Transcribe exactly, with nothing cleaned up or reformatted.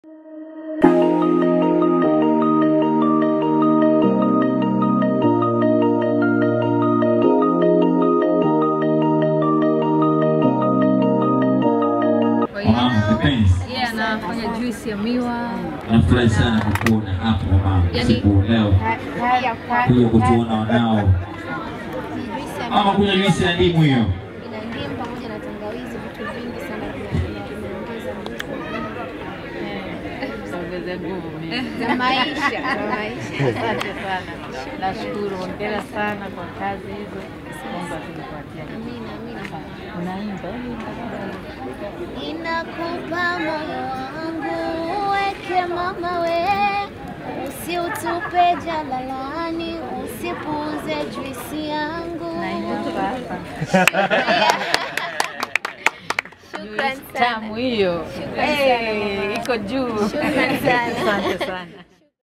Yeah, nafanya juice ya miwa. Nafurahi sana kukuona hapo mama. Siku leo kuja kutuona wanao. Mama, kuna juice ya ndimu hiyo. Ina ndimu pamoja na tangawizi, vitu vingi sana vinaongeza nguvu. Ongeza nguvu Za maisha, za maisha. Asante sana. Nashukuru, hongera sana kwa kazi hizo. Mungu atukupatie. Amina, amina. Unaimba Inakupa moyo wangu weke mama we, usiutupe jalalani, usipuuze juisi yangu. naimba hapa. Shukrani sana. Tamu hiyo. Shukrani sana. Eh, iko juu. Shukrani sana. Asante sana.